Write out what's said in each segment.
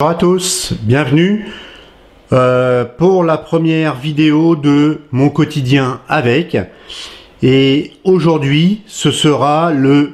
Bonjour à tous, bienvenue pour la première vidéo de mon quotidien avec. Et aujourd'hui, ce sera le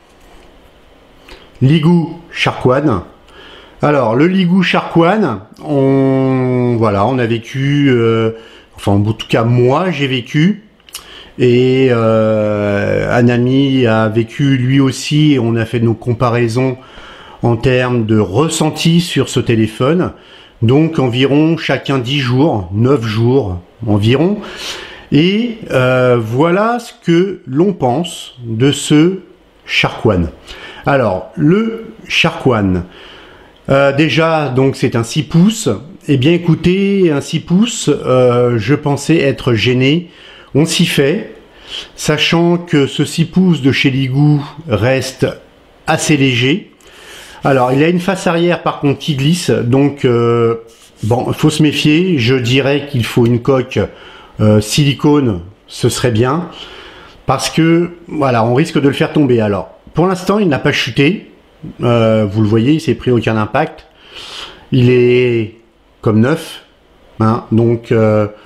Leegoo Shark One. Alors, le Leegoo Shark One, on a vécu, en tout cas moi j'ai vécu, et un ami a vécu lui aussi, et on a fait nos comparaisons en termes de ressenti sur ce téléphone. Donc environ chacun 10 jours, 9 jours environ. Et voilà ce que l'on pense de ce Shark One. Alors, le Shark One, déjà, donc c'est un 6 pouces. Eh bien écoutez, un 6 pouces, je pensais être gêné. On s'y fait, sachant que ce 6 pouces de chez Leegoo reste assez léger. Alors, il a une face arrière par contre qui glisse, donc bon, il faut se méfier. Je dirais qu'il faut une coque silicone, ce serait bien, parce que voilà, on risque de le faire tomber. Alors, pour l'instant, il n'a pas chuté. Vous le voyez, il s'est pris aucun impact. Il est comme neuf, hein, donc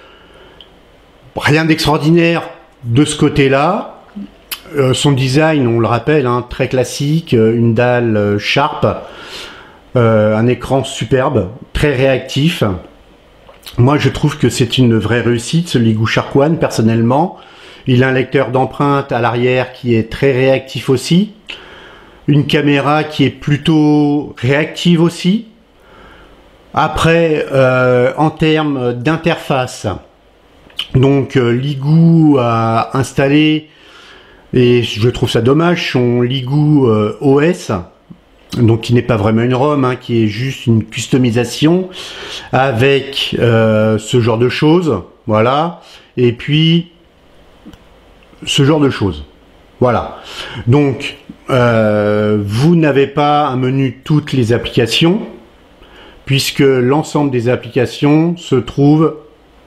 rien d'extraordinaire de ce côté-là. Son design, on le rappelle, hein, très classique, une dalle Sharp, un écran superbe, très réactif. Moi, je trouve que c'est une vraie réussite, ce Leegoo Shark One, personnellement. Il a un lecteur d'empreintes à l'arrière qui est très réactif aussi. Une caméra qui est plutôt réactive aussi. Après, en termes d'interface, donc Leegoo a installé, et je trouve ça dommage, son Leegoo OS, donc qui n'est pas vraiment une ROM, hein, qui est juste une customisation avec ce genre de choses, voilà, et puis ce genre de choses, voilà. Donc vous n'avez pas un menu toutes les applications, puisque l'ensemble des applications se trouve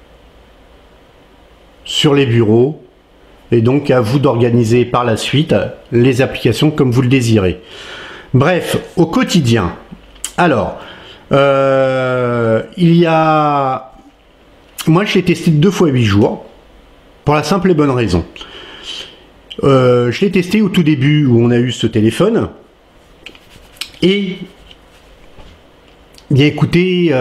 sur les bureaux, et donc à vous d'organiser par la suite les applications comme vous le désirez. Bref, au quotidien. Alors, il y a... Moi, je l'ai testé 2 fois 8 jours, pour la simple et bonne raison. Je l'ai testé au tout début où on a eu ce téléphone, et bien écoutez,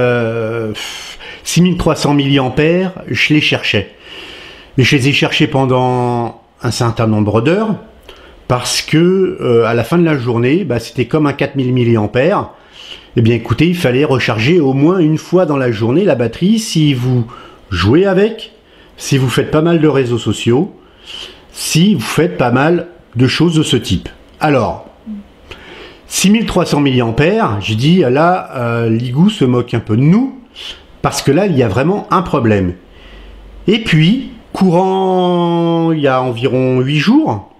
6300 mAh, je les cherchais. Et je les ai cherchés pendant un certain nombre d'heures, parce que à la fin de la journée, c'était comme un 4000 mAh. Et bien écoutez, il fallait recharger au moins une fois dans la journée la batterie si vous jouez avec, si vous faites pas mal de réseaux sociaux, si vous faites pas mal de choses de ce type. Alors, 6300 mAh, je dis là, Leegoo se moque un peu de nous, parce que là, il y a vraiment un problème. Et puis, courant il y a environ 8 jours,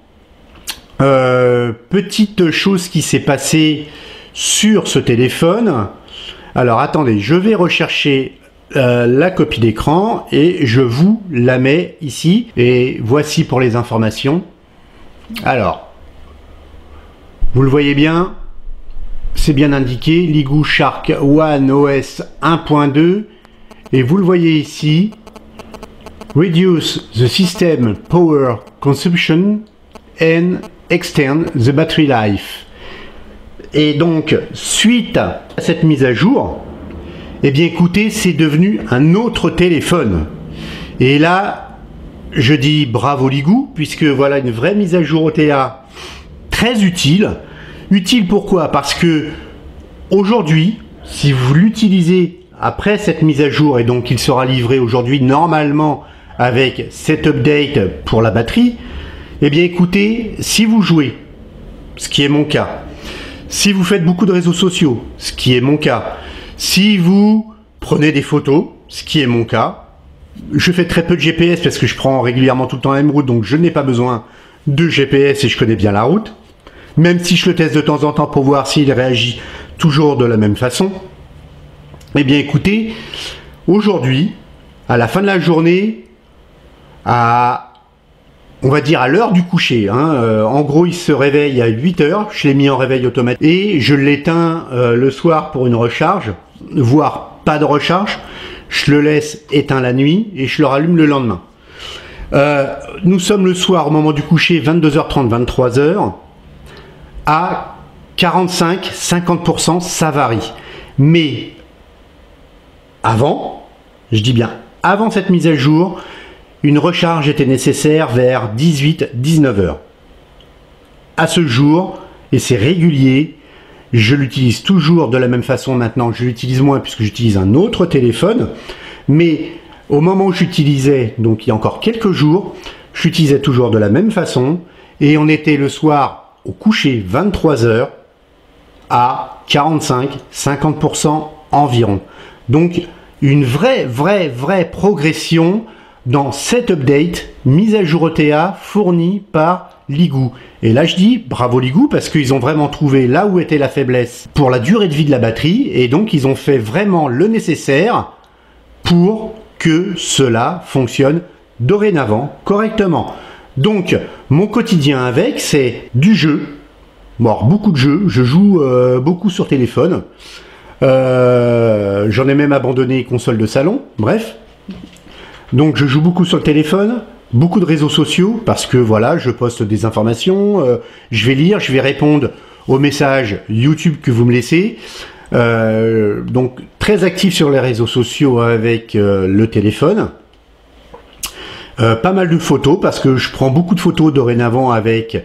petite chose qui s'est passée sur ce téléphone. Alors attendez, je vais rechercher la copie d'écran et je vous la mets ici, et voici pour les informations. Alors, vous le voyez bien, c'est bien indiqué, Leegoo Shark One OS 1.2, et vous le voyez ici, Reduce the system power consumption and extend the battery life. Et donc, suite à cette mise à jour, eh bien écoutez, c'est devenu un autre téléphone. Et là, je dis bravo Leegoo, puisque voilà une vraie mise à jour OTA très utile. Utile pourquoi? Parce que aujourd'hui, si vous l'utilisez après cette mise à jour, et donc il sera livré aujourd'hui normalement avec cet update pour la batterie, eh bien écoutez, si vous jouez, ce qui est mon cas, si vous faites beaucoup de réseaux sociaux, ce qui est mon cas, si vous prenez des photos, ce qui est mon cas, je fais très peu de GPS parce que je prends régulièrement tout le temps la même route, donc je n'ai pas besoin de GPS et je connais bien la route, même si je le teste de temps en temps pour voir s'il réagit toujours de la même façon. Eh bien écoutez, aujourd'hui, à la fin de la journée, on va dire à l'heure du coucher, hein, en gros il se réveille à 8 h, je l'ai mis en réveil automatique et je l'éteins le soir pour une recharge voire pas de recharge, je le laisse éteint la nuit et je le rallume le lendemain. Nous sommes le soir au moment du coucher, 22h30, 23h, à 45-50%, ça varie. Mais avant, je dis bien avant cette mise à jour, une recharge était nécessaire vers 18-19 heures. À ce jour, et c'est régulier, je l'utilise toujours de la même façon maintenant. Je l'utilise moins puisque j'utilise un autre téléphone, mais au moment où j'utilisais, donc il y a encore quelques jours, j'utilisais toujours de la même façon et on était le soir au coucher 23 heures à 45-50% environ. Donc une vraie progression dans cette update mise à jour OTA fournie par Ligoo. Et là je dis bravo Ligoo parce qu'ils ont vraiment trouvé là où était la faiblesse pour la durée de vie de la batterie et donc ils ont fait vraiment le nécessaire pour que cela fonctionne dorénavant correctement. Donc mon quotidien avec, c'est du jeu, bon, beaucoup de jeux, je joue beaucoup sur téléphone, j'en ai même abandonné console de salon, bref. Donc je joue beaucoup sur le téléphone, beaucoup de réseaux sociaux, parce que voilà, je poste des informations, je vais lire, je vais répondre aux messages YouTube que vous me laissez. Donc très actif sur les réseaux sociaux avec le téléphone. Pas mal de photos, parce que je prends beaucoup de photos dorénavant avec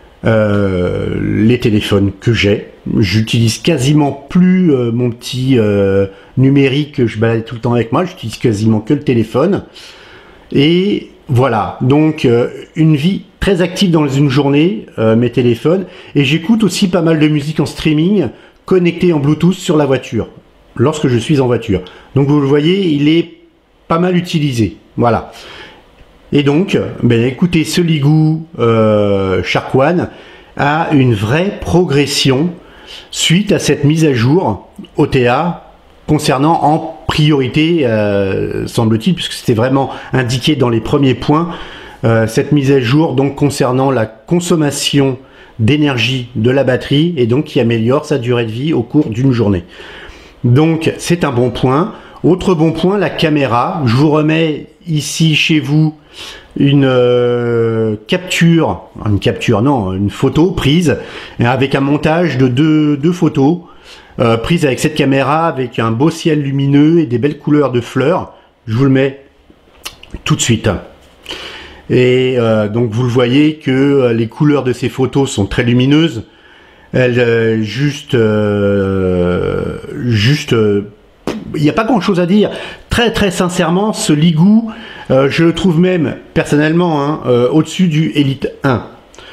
les téléphones que j'ai. J'utilise quasiment plus mon petit numérique que je balade tout le temps avec moi, j'utilise quasiment que le téléphone. Et voilà, donc une vie très active dans une journée, mes téléphones. Et j'écoute aussi pas mal de musique en streaming, connecté en Bluetooth sur la voiture, lorsque je suis en voiture. Donc vous le voyez, il est pas mal utilisé, voilà. Et donc, ben, écoutez, ce Ligoo Shark One a une vraie progression suite à cette mise à jour OTA concernant en priorité, semble-t-il, puisque c'était vraiment indiqué dans les premiers points, cette mise à jour donc concernant la consommation d'énergie de la batterie et donc qui améliore sa durée de vie au cours d'une journée. Donc c'est un bon point. Autre bon point, la caméra. Je vous remets ici chez vous une une photo prise avec un montage de deux photos prises avec cette caméra avec un beau ciel lumineux et des belles couleurs de fleurs. Je vous le mets tout de suite. Et donc vous le voyez que les couleurs de ces photos sont très lumineuses. Elles il n'y a pas grand chose à dire. Très sincèrement, ce Ligoo, je le trouve même personnellement au-dessus du Elite 1.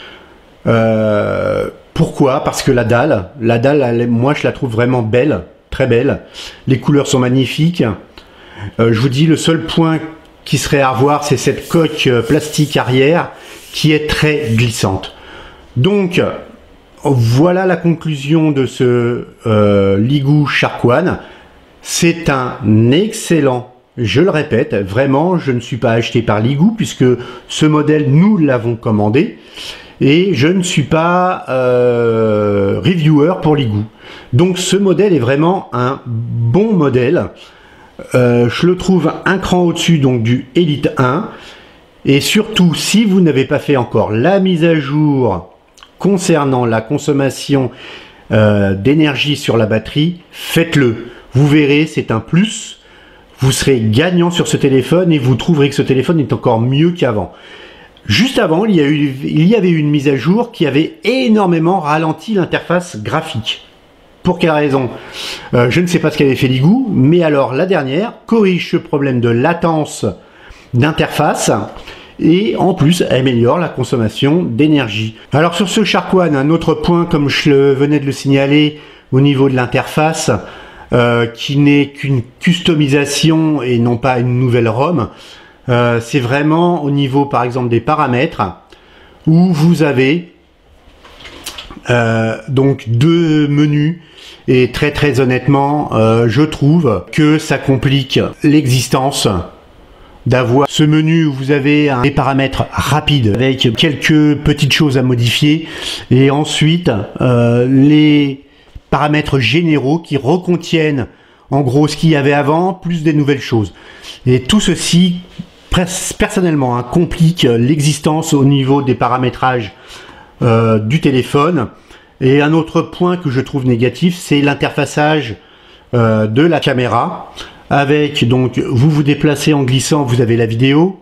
Pourquoi? Parce que la dalle, moi je la trouve vraiment belle, très belle. Les couleurs sont magnifiques. Je vous dis, le seul point qui serait à revoir, c'est cette coque plastique arrière qui est très glissante. Donc voilà la conclusion de ce Ligoo Shark One. C'est un excellent, je le répète, vraiment, je ne suis pas acheté par Ligoo puisque ce modèle, nous l'avons commandé et je ne suis pas reviewer pour Ligoo. Donc ce modèle est vraiment un bon modèle. Je le trouve un cran au-dessus donc du Elite 1 et surtout si vous n'avez pas fait encore la mise à jour concernant la consommation d'énergie sur la batterie, faites-le. Vous verrez, c'est un plus. Vous serez gagnant sur ce téléphone et vous trouverez que ce téléphone est encore mieux qu'avant. Juste avant, il y avait eu une mise à jour qui avait énormément ralenti l'interface graphique. Pour quelle raison? Je ne sais pas ce qu'avait fait Ligoo, mais alors la dernière corrige ce problème de latence d'interface et en plus améliore la consommation d'énergie. Alors sur ce Shark One, un autre point, comme je venais de le signaler au niveau de l'interface, qui n'est qu'une customisation et non pas une nouvelle ROM, c'est vraiment au niveau par exemple des paramètres où vous avez donc deux menus et très honnêtement je trouve que ça complique l'existence d'avoir ce menu où vous avez des paramètres rapides avec quelques petites choses à modifier et ensuite les paramètres généraux qui recontiennent en gros ce qu'il y avait avant, plus des nouvelles choses. Et tout ceci, personnellement, complique l'existence au niveau des paramétrages du téléphone. Et un autre point que je trouve négatif, c'est l'interfaçage de la caméra. Avec, donc, vous vous déplacez en glissant, vous avez la vidéo,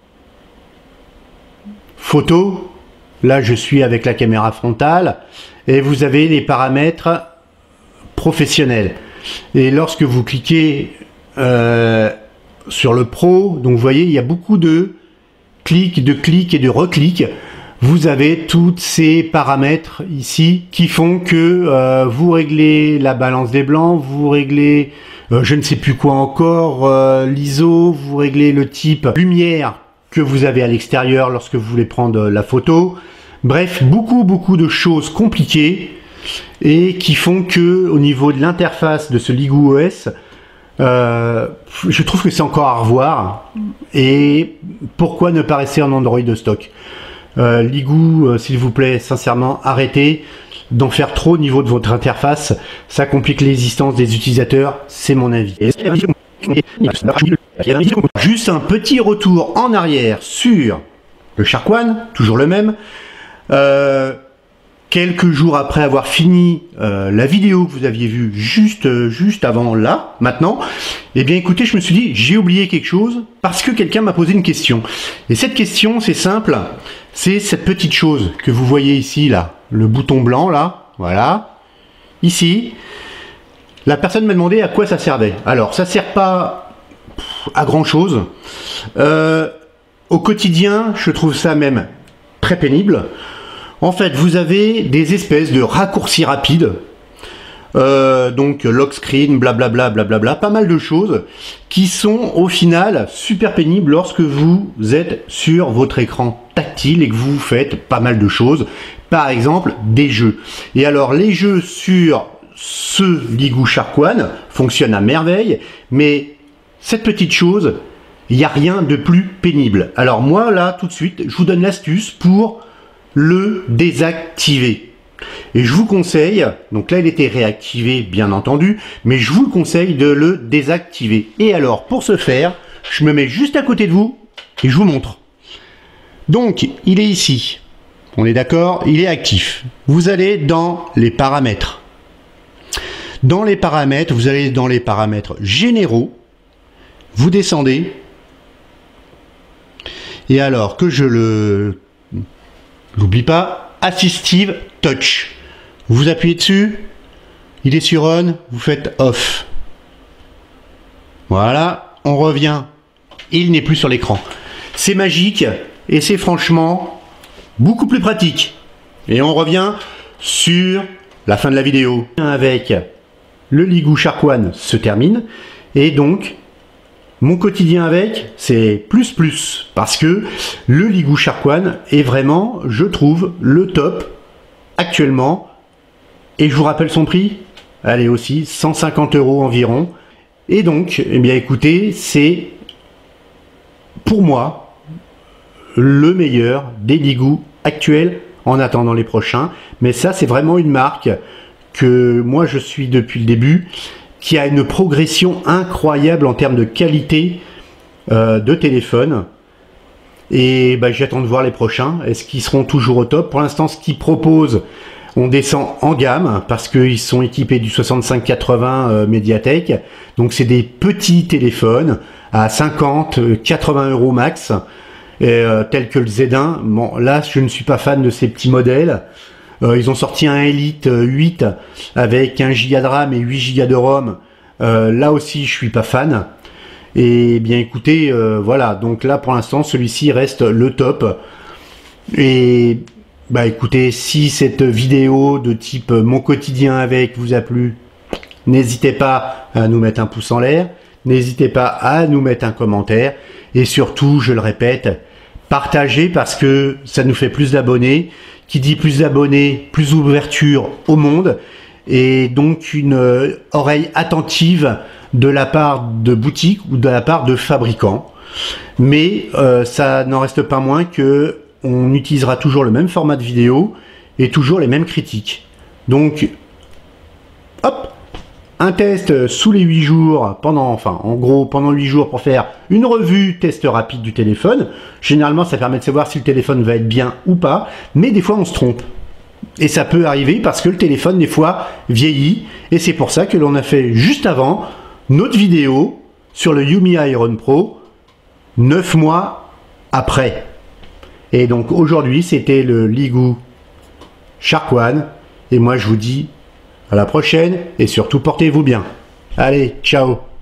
photo, là je suis avec la caméra frontale, et vous avez les paramètres professionnels. Et lorsque vous cliquez sur le pro, donc vous voyez, il y a beaucoup de clics et de reclics. Vous avez tous ces paramètres ici qui font que vous réglez la balance des blancs, vous réglez je ne sais plus quoi encore, l'ISO, vous réglez le type lumière que vous avez à l'extérieur lorsque vous voulez prendre la photo. Bref, beaucoup de choses compliquées et qui font que au niveau de l'interface de ce Ligoo OS, je trouve que c'est encore à revoir. Et pourquoi ne pas rester en Android de stock? Ligoo, s'il vous plaît, sincèrement, arrêtez d'en faire trop au niveau de votre interface, ça complique l'existence des utilisateurs, c'est mon avis. Juste un petit retour en arrière sur le Shark One, toujours le même. Quelques jours après avoir fini la vidéo que vous aviez vue juste avant là, maintenant, eh bien écoutez, je me suis dit, j'ai oublié quelque chose parce que quelqu'un m'a posé une question. Et cette question, c'est simple, c'est cette petite chose que vous voyez ici, là, le bouton blanc, là, voilà, ici. La personne m'a demandé à quoi ça servait. Alors, ça sert pas à grand chose. Au quotidien, je trouve ça même très pénible. En fait, vous avez des espèces de raccourcis rapides, donc lock screen, blablabla, blablabla, pas mal de choses qui sont au final super pénibles lorsque vous êtes sur votre écran tactile et que vous faites pas mal de choses, par exemple des jeux. Et alors les jeux sur ce Ligoo Shark One fonctionnent à merveille, mais cette petite chose, il n'y a rien de plus pénible. Alors moi là, tout de suite, je vous donne l'astuce pour le désactiver. Et je vous conseille, donc là il était réactivé bien entendu, mais je vous conseille de le désactiver. Et alors pour ce faire, je me mets juste à côté de vous et je vous montre. Donc il est ici, on est d'accord, il est actif. Vous allez dans les paramètres. Dans les paramètres, vous allez dans les paramètres généraux, vous descendez, et alors que je le... N'oublie pas, Assistive Touch. Vous appuyez dessus, il est sur On, vous faites Off. Voilà, on revient. Il n'est plus sur l'écran. C'est magique et c'est franchement beaucoup plus pratique. Et on revient sur la fin de la vidéo. Avec le Ligoo Shark One se termine. Et donc, mon quotidien avec, c'est plus, parce que le Ligoo Shark One est vraiment, je trouve, le top actuellement. Et je vous rappelle son prix, allez aussi, 150 € environ. Et donc, eh bien écoutez, c'est pour moi le meilleur des Ligoo actuels en attendant les prochains. Mais ça, c'est vraiment une marque que moi je suis depuis le début, qui a une progression incroyable en termes de qualité de téléphone. Et bah, j'attends de voir les prochains. Est-ce qu'ils seront toujours au top? Pour l'instant, ce qu'ils proposent, on descend en gamme parce qu'ils sont équipés du 6580 Mediatek. Donc c'est des petits téléphones à 50, 80 € max, tels que le Z1. Bon, là, je ne suis pas fan de ces petits modèles. Ils ont sorti un Elite 8 avec 1 Go de RAM et 8 Go de ROM. Là aussi, je suis pas fan. Et bien écoutez, voilà. Donc là, pour l'instant, celui-ci reste le top. Et bah écoutez, si cette vidéo de type mon quotidien avec vous a plu, n'hésitez pas à nous mettre un pouce en l'air. N'hésitez pas à nous mettre un commentaire. Et surtout, je le répète, partagez parce que ça nous fait plus d'abonnés. Qui dit plus d'abonnés, plus d'ouverture au monde, et donc une oreille attentive de la part de boutiques ou de la part de fabricants. Mais ça n'en reste pas moins que on utilisera toujours le même format de vidéo et toujours les mêmes critiques. Donc, hop, un test sous les 8 jours, en gros pendant 8 jours pour faire une revue test rapide du téléphone. Généralement ça permet de savoir si le téléphone va être bien ou pas, mais des fois on se trompe. Et ça peut arriver parce que le téléphone des fois vieillit, et c'est pour ça que l'on a fait juste avant notre vidéo sur le Yumi Iron Pro 9 mois après. Et donc aujourd'hui c'était le Leegoo Shark One, et moi je vous dis à la prochaine, et surtout portez-vous bien. Allez, ciao!